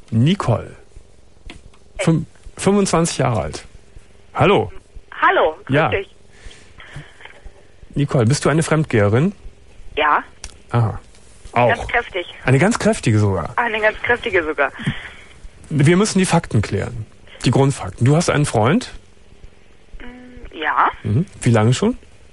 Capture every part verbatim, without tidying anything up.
Nicole. Fün- fünfundzwanzig Jahre alt. Hallo. Hallo, grüß Ja. dich. Nicole, bist du eine Fremdgeherin? Ja, Aha. Auch. ganz kräftig. Eine ganz kräftige sogar. Ah, eine ganz kräftige sogar. Wir müssen die Fakten klären. Die Grundfakten. Du hast einen Freund? Ja, Mhm. Wie lange schon?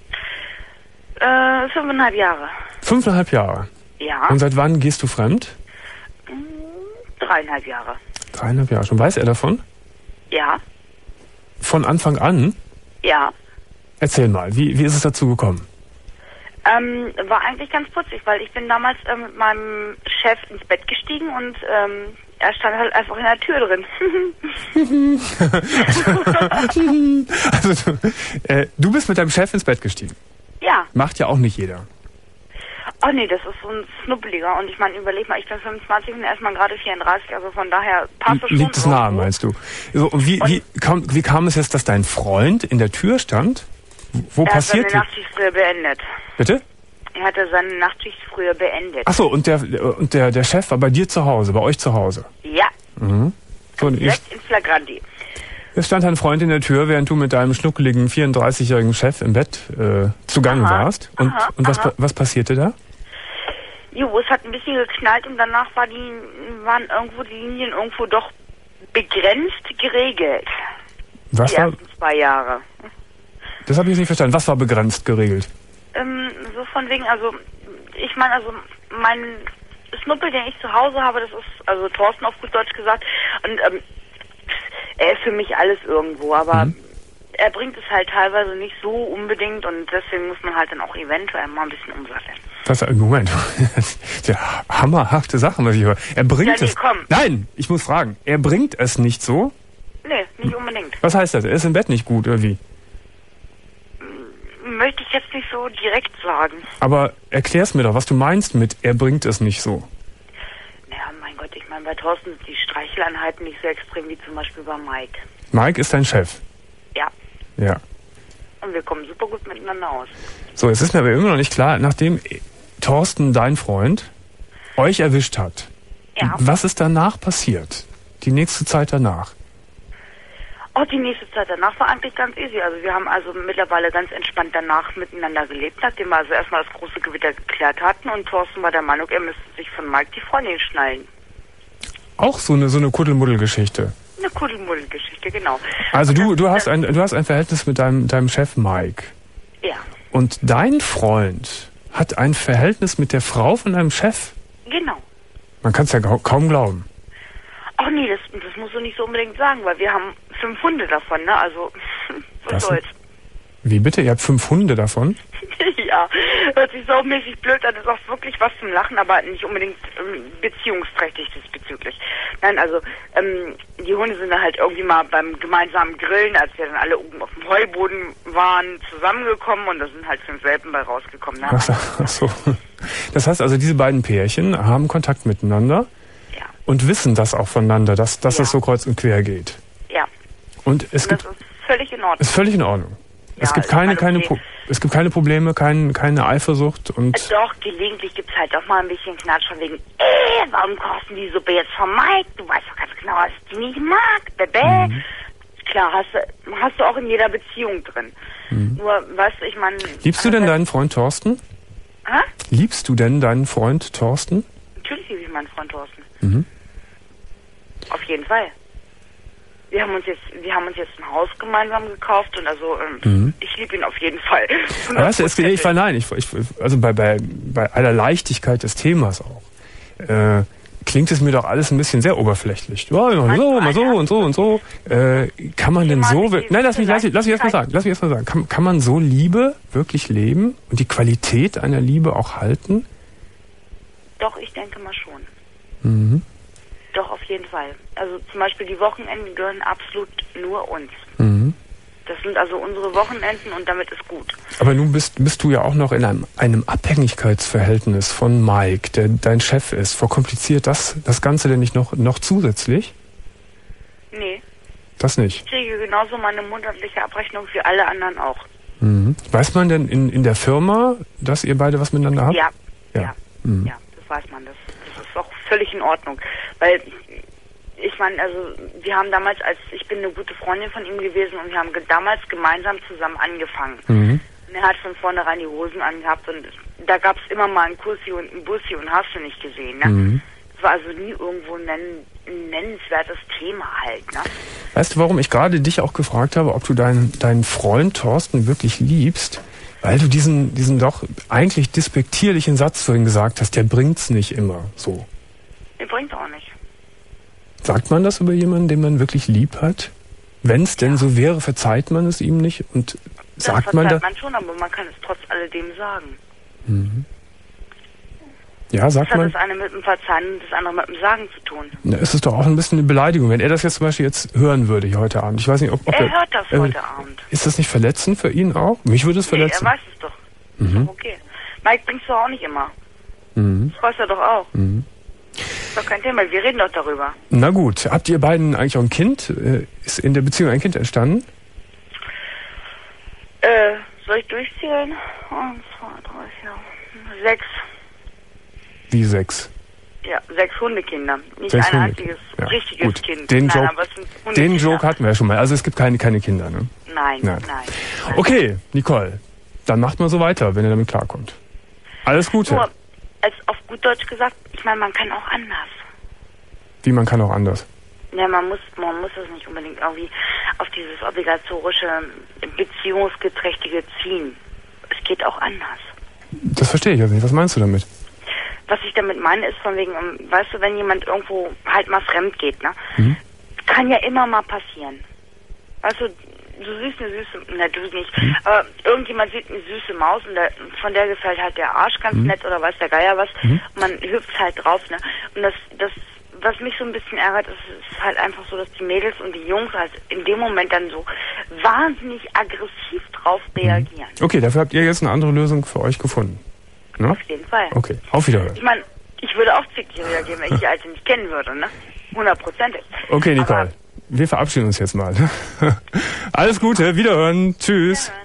äh, fünfeinhalb Jahre. Fünfeinhalb Jahre. Ja, Und seit wann gehst du fremd? dreieinhalb Jahre. Dreieinhalb Jahre schon. Weiß er davon? Ja, Von Anfang an? ja. Erzähl mal, wie, wie ist es dazu gekommen? Ähm, war eigentlich ganz putzig, weil ich bin damals ähm, mit meinem Chef ins Bett gestiegen und ähm, er stand halt einfach in der Tür drin. Also, du, äh, du bist mit deinem Chef ins Bett gestiegen. Ja. Macht ja auch nicht jeder. Oh nee, das ist so ein Schnuppeliger. Und ich meine, überleg mal, ich bin fünfundzwanzig und er ist mal gerade vierunddreißig, also von daher passt es schon. Liegt es nahe, irgendwo. meinst du? So, und wie, wie, kam, wie kam es jetzt, dass dein Freund in der Tür stand? Wo Er hat passiert? seine Nachtschicht früher beendet. Bitte? Er hatte seine Nachtschicht früher beendet. Ach so, und der und der der Chef war bei dir zu Hause, bei euch zu Hause. Ja, Mhm. So, und ich, direkt in Flagranti. jetzt stand dein Freund in der Tür, während du mit deinem schnuckeligen vierunddreißigjährigen Chef im Bett äh, zugange Aha, warst. Und aha, und was aha. pa- was passierte da? Jo, es hat ein bisschen geknallt und danach war die, waren irgendwo die Linien irgendwo doch begrenzt geregelt. Was Die war? ersten zwei Jahre. Das habe ich jetzt nicht verstanden. Was war begrenzt geregelt? Ähm, so von wegen, also, ich meine, also, mein Schnuppel, den ich zu Hause habe, das ist, also Thorsten auf gut Deutsch gesagt, und ähm, er ist für mich alles irgendwo, aber Mhm. er bringt es halt teilweise nicht so unbedingt und deswegen muss man halt dann auch eventuell mal ein bisschen umsatteln. Was? Moment. Das ist ja hammerhafte Sachen, was ich höre. Er bringt Ja, nee, es. komm. Nein, ich muss fragen. Er bringt es nicht so. Nee, nicht unbedingt. Was heißt das? Er ist im Bett nicht gut oder wie? Möchte ich jetzt nicht so direkt sagen. Aber erklär's mir doch, was du meinst mit er bringt es nicht so. Naja, mein Gott, ich meine, bei Thorsten sind die Streicheleinheiten nicht so extrem wie zum Beispiel bei Mike. Mike ist dein Chef. Ja, Ja. und wir kommen super gut miteinander aus. So, es ist mir aber immer noch nicht klar, nachdem Thorsten, dein Freund, euch erwischt hat, Ja. was ist danach passiert? Die nächste Zeit danach. Oh, die nächste Zeit danach war eigentlich ganz easy. Also wir haben also mittlerweile ganz entspannt danach miteinander gelebt, nachdem wir also erstmal das große Gewitter geklärt hatten und Thorsten war der Meinung, er müsste sich von Mike die Freundin schnallen. Auch so eine so eine Kuddelmuddel-Geschichte. Eine Kuddelmuddel-Geschichte, genau. Also Und du das- du hast ein du hast ein Verhältnis mit deinem deinem Chef Mike Ja, und dein Freund hat ein Verhältnis mit der Frau von deinem Chef. genau. Man kann es ja gau- kaum glauben. Ach nee, das, das musst du nicht so unbedingt sagen, weil wir haben fünf Hunde davon, ne? Also, was Was? soll's. Wie bitte? Ihr habt fünf Hunde davon? Ja, hört sich saumäßig blöd an, ist auch wirklich was zum Lachen, aber nicht unbedingt ähm, beziehungsträchtig diesbezüglich. Nein, also ähm, die Hunde sind dann halt irgendwie mal beim gemeinsamen Grillen, als wir dann alle oben auf dem Heuboden waren, zusammengekommen und da sind halt fünf Welpen bei rausgekommen. Ne? Ach so, ach so. Das heißt also, diese beiden Pärchen haben Kontakt miteinander Ja, und wissen das auch voneinander, dass, dass Ja. es so kreuz und quer geht. ja. Und es Und gibt, das ist völlig in Ordnung. ist völlig in Ordnung. es Ja, gibt ist keine, halt keine, okay. Pro, es gibt keine Probleme, kein, keine Eifersucht und Äh, Doch, gelegentlich gibt's halt auch mal ein bisschen Knatsch von wegen, äh, warum kochst du die Suppe jetzt von Mike? Du weißt doch ganz genau, dass ich die nicht mag. Bäh. Mhm. Klar, hast du, hast du auch in jeder Beziehung drin. Nur, weißt du, ich meine... liebst du denn deinen Freund Thorsten? Hä? Liebst du denn deinen Freund Thorsten? Natürlich liebe ich meinen Freund Thorsten. Mhm. Auf jeden Fall. Wir haben uns jetzt, wir haben uns jetzt ein Haus gemeinsam gekauft und also ähm, Mhm. ich liebe ihn auf jeden Fall. Aber weißt du, es, ich war nein, ich, ich, also bei, bei, bei aller Leichtigkeit des Themas auch, äh, klingt es mir doch alles ein bisschen sehr oberflächlich. Ja, mal so, mal so und so und so. Äh, kann man denn so... Thema, Nein, lass mich, lass mich, lass mich erst mal sagen. Lass mich erst mal sagen. Kann, kann man so Liebe wirklich leben und die Qualität einer Liebe auch halten? Doch, ich denke mal schon. Mhm. Doch, auf jeden Fall. Also zum Beispiel die Wochenenden gehören absolut nur uns. Mhm. Das sind also unsere Wochenenden und damit ist gut. Aber nun bist, bist du ja auch noch in einem, einem Abhängigkeitsverhältnis von Mike, der dein Chef ist. Verkompliziert das, das Ganze denn nicht noch, noch zusätzlich? Nee, Das nicht. ich kriege genauso meine monatliche Abrechnung wie alle anderen auch. Mhm. Weiß man denn in, in der Firma, dass ihr beide was miteinander habt? Ja, Ja. ja, Mhm. ja, das weiß man. Das, das ist auch völlig in Ordnung. Weil ich meine, also wir haben damals, als ich bin eine gute Freundin von ihm gewesen und wir haben ge damals gemeinsam zusammen angefangen. Mhm. Und er hat von vornherein die Hosen angehabt und da gab es immer mal einen Kussi und einen Bussi und hast du nicht gesehen, ne? Mhm. Es war also nie irgendwo ein, ein nennenswertes Thema halt, ne? Weißt du, warum ich gerade dich auch gefragt habe, ob du deinen, deinen Freund Thorsten wirklich liebst? Weil du diesen, diesen doch eigentlich despektierlichen Satz vorhin gesagt hast, der bringt's nicht immer so. Der bringt's auch nicht. Sagt man das über jemanden, den man wirklich lieb hat? Wenn es denn ja. so wäre, verzeiht man es ihm nicht? Und das sagt man das? man schon, aber man kann es trotz alledem sagen. Mhm. Ja, sagt das man. Das hat das eine mit dem Verzeihen und das andere mit dem Sagen zu tun. Na, es ist doch auch ein bisschen eine Beleidigung, wenn er das jetzt zum Beispiel jetzt hören würde hier heute Abend. Ich weiß nicht, ob, ob er, er hört das äh, heute Abend. Ist das nicht verletzend für ihn auch? Mich würde es nee, verletzen. Er weiß es doch. Mhm. Ist doch okay. Mike bringst du auch nicht immer. Mhm. Das weiß er doch auch. Mhm. Ist doch kein Thema, wir reden doch darüber. Na gut, habt ihr beiden eigentlich auch ein Kind? Ist in der Beziehung ein Kind entstanden? Äh, soll ich durchzählen? Eins, zwei, drei, vier, sechs. Wie sechs? Ja, sechs Hundekinder. Nicht sechs ein Hundekinder. einziges Ja, richtiges gut. Kind. Den, nein, Joke, aber es sind Hundekinder. Den Joke hatten wir ja schon mal. Also es gibt keine, keine Kinder, ne? Nein, nein, nein. nein. Okay, Nicole, dann macht mal so weiter, wenn ihr damit klarkommt. Alles Gute. Nur, als auf gut Deutsch gesagt, ich meine, man kann auch anders. Wie, man kann auch anders? Ja, man muss, man muss es nicht unbedingt irgendwie auf dieses obligatorische, beziehungsgeträchtige ziehen. Es geht auch anders. Das verstehe ich also nicht. Was meinst du damit? Was ich damit meine, ist von wegen, weißt du, wenn jemand irgendwo halt mal fremd geht, ne? Mhm. Kann ja immer mal passieren. Weißt du, du siehst eine süße, ne, du nicht, mhm. aber irgendjemand sieht eine süße Maus und der, von der gefällt halt der Arsch ganz mhm. nett oder weiß der Geier was. Mhm. Und man hüpft halt drauf, ne? Und das, das, was mich so ein bisschen ärgert, ist, ist halt einfach so, dass die Mädels und die Jungs halt in dem Moment dann so wahnsinnig aggressiv drauf reagieren. Okay, dafür habt ihr jetzt eine andere Lösung für euch gefunden. Ne? Auf jeden Fall. Okay, auf Wiederhören. Ich meine, ich würde auch zickig reagieren, wenn ich die Alte nicht kennen würde, ne? Hundertprozentig. Okay, Nicole, aber wir verabschieden uns jetzt mal. Alles Gute, Wiederhören, tschüss. Wiederhören.